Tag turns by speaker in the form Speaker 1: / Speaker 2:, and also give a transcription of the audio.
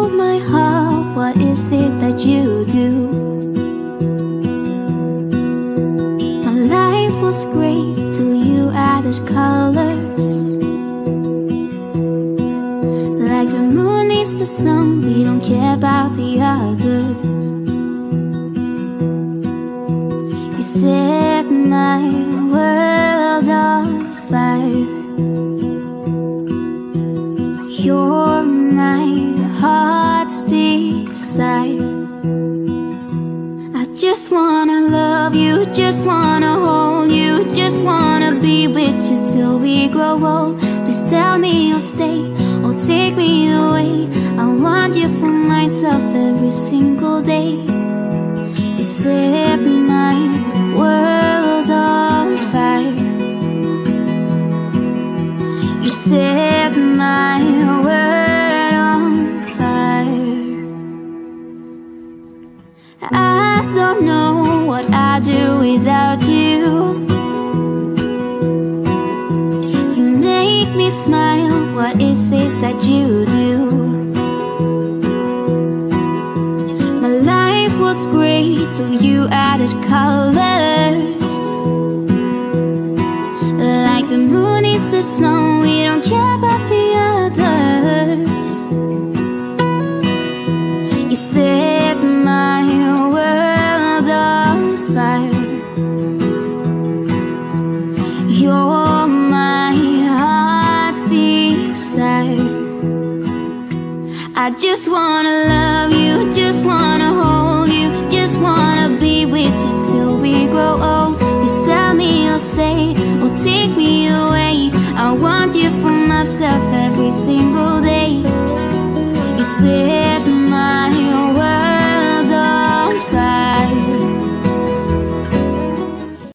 Speaker 1: my heart, what is it that you do? My life was great till you added colors. Like the moon needs the sun, we don't care about the others. You set my world on fire. You're my heart's desire. I just wanna love you, just wanna hold you, just wanna be with you till we grow old. Please tell me you'll stay or take me away. I want you for myself every single day. You set my world on fire. You set my world on fire. I don't know what I'd do without you. You make me smile, what is it that you do? My life was great till you added colors. Like the moon is the sun, we don't care about the others. You set my world on fire. You're my heart's desire. I just wanna love you, just wanna hold you, just wanna be with